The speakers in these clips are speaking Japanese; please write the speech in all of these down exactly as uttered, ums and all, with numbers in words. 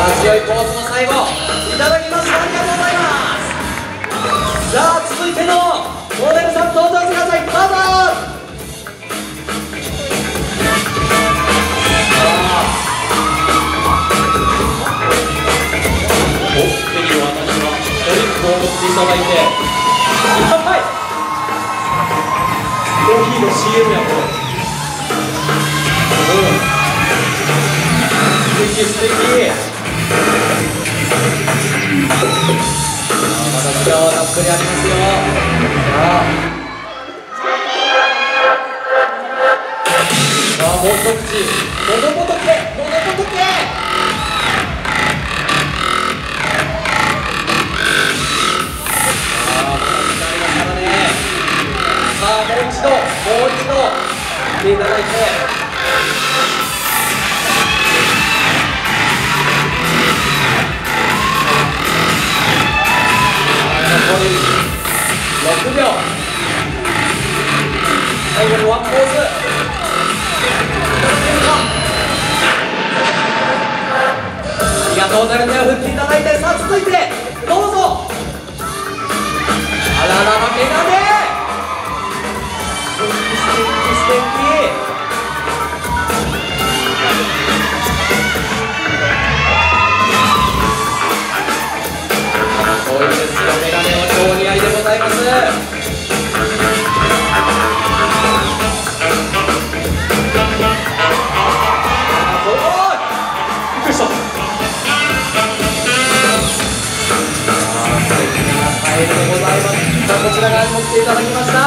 強いポーズの最後いただきました。ありがとうございます。じゃあ続いてのモデルさん登場してください。どうぞ。お手には私はドリンクを持っていただいて乾杯。コーヒーの シーエム やこれ。素敵素敵。また時間はたっぷりありますよ。さあもう一口。のどぼとけのどぼとけ。さあまた時間ありますからね。さあもう一度もう一度見ていただいて。残りろくびょう。最後のワンポーズいただけるか。ありがとうございます。手を振っていただいて、さあ続いてどうぞ。あらららメガネ素敵素敵素敵。そうですよ、メガネは超似合いでございます。すごい。びっくりした。素敵なカエルでございます。さあこちら側に持っていただきました。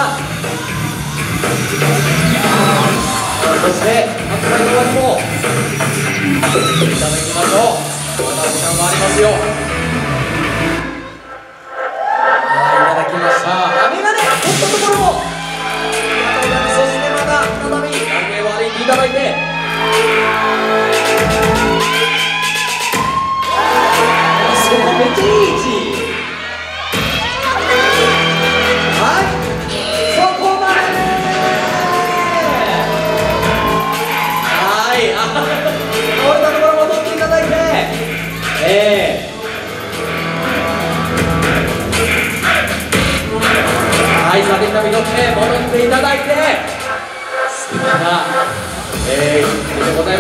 そして発売の終わりもいただきましょう。まだ時間もありますよ。来ました。メガネ取ったところもありがとうございます。そしてまた再びランウェイを歩いていただいて、そこめっちゃいい位置。はいそこまでね。はいあ倒れたところ戻っていただいて、えーはい、さあできたみ乗って戻っていただいて、好きな、えー